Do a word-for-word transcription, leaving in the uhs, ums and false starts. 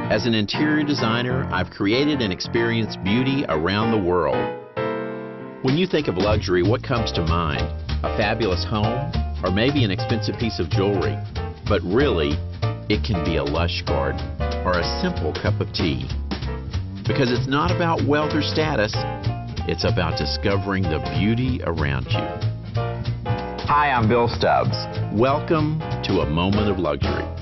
As an interior designer, I've created and experienced beauty around the world. When you think of luxury, what comes to mind? A fabulous home, or maybe an expensive piece of jewelry? But really, it can be a lush garden or a simple cup of tea. Because it's not about wealth or status, it's about discovering the beauty around you. Hi, I'm Bill Stubbs. Welcome to a moment of luxury.